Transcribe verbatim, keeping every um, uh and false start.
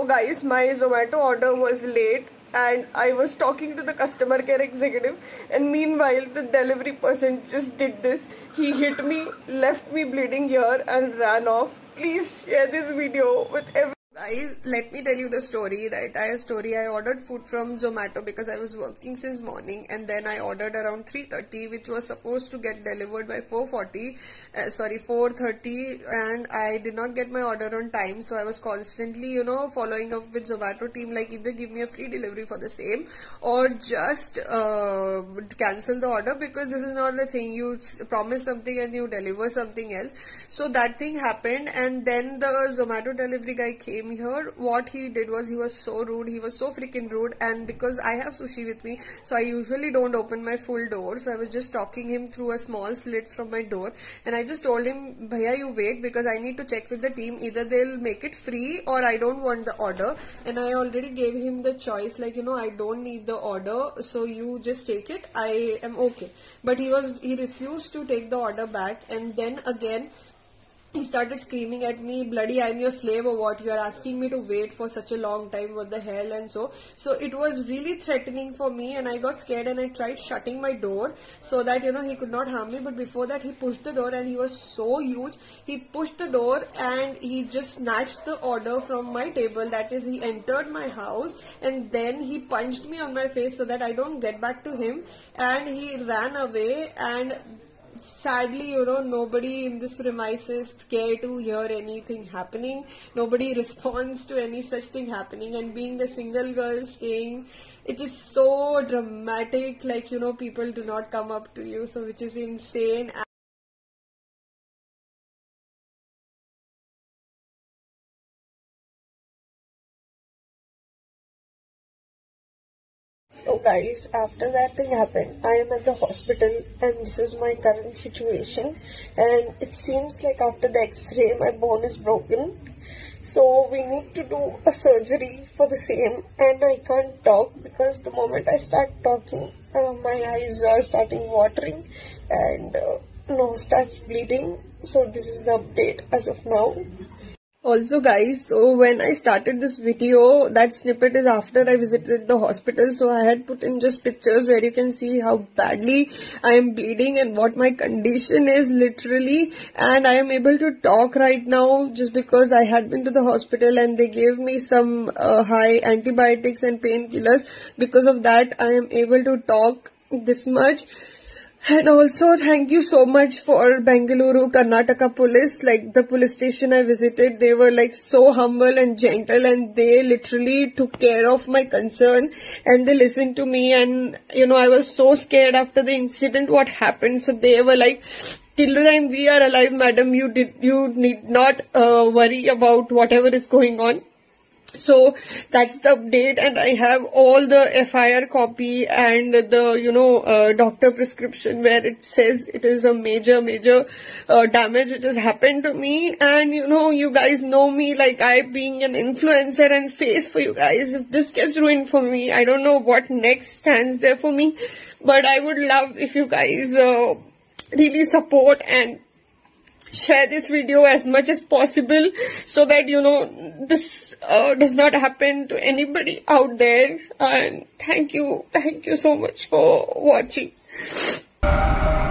guys, my Zomato order was late and I was talking to the customer care executive, and meanwhile the delivery person just did this. He hit me, left me bleeding here and ran off. Please share this video with everyone. Guys, let me tell you the story, the entire story. I ordered food from Zomato because I was working since morning, and then I ordered around three thirty, which was supposed to get delivered by four forty, uh, sorry four thirty, and I did not get my order on time. So I was constantly, you know, following up with Zomato team, like either give me a free delivery for the same or just uh, cancel the order, because this is not the thing. You promise something and you deliver something else. So that thing happened, and then the Zomato delivery guy came here. What he did was, he was so rude, he was so freaking rude. And because I have sushi with me, so I usually don't open my full door, so I was just talking him through a small slit from my door, and I just told him, bhaiya, you wait, because I need to check with the team, either they'll make it free or I don't want the order. And I already gave him the choice, like, you know, I don't need the order, so you just take it, I am okay. But he was he refused to take the order back, and then again he started screaming at me, bloody, I'm your slave or what? You are asking me to wait for such a long time, what the hell? And so, so it was really threatening for me, and I got scared and I tried shutting my door so that, you know, he could not harm me. But before that, he pushed the door, and he was so huge. He pushed the door and he just snatched the order from my table. That is, he entered my house and then he punched me on my face so that I don't get back to him, and he ran away. And sadly, you know, nobody in this premises care to hear anything happening. Nobody responds to any such thing happening. And being the single girl staying, it is so dramatic. Like, you know, people do not come up to you, so which is insane. So guys, after that thing happened, I am at the hospital, and this is my current situation. And it seems like after the x-ray, my bone is broken. So we need to do a surgery for the same, and I can't talk because the moment I start talking, uh, my eyes are starting watering and uh, nose starts bleeding. So this is the update as of now. Also guys, so when I started this video, that snippet is after I visited the hospital, so I had put in just pictures where you can see how badly I am bleeding and what my condition is literally. And I am able to talk right now just because I had been to the hospital and they gave me some uh, high antibiotics and painkillers. Because of that, I am able to talk this much. And also, thank you so much for Bengaluru, Karnataka police. Like, the police station I visited, they were like so humble and gentle, and they literally took care of my concern and they listened to me. And, you know, I was so scared after the incident, what happened. So they were like, till the time we are alive, madam, you did, you need not uh, worry about whatever is going on. So that's the update, and I have all the F I R copy and the, you know, uh, doctor prescription where it says it is a major, major uh, damage which has happened to me. And, you know, you guys know me, like, I being an influencer and face for you guys. If this gets ruined for me, I don't know what next stands there for me. But I would love if you guys uh, really support and share this video as much as possible, so that, you know, this uh, does not happen to anybody out there. And thank you, thank you so much for watching.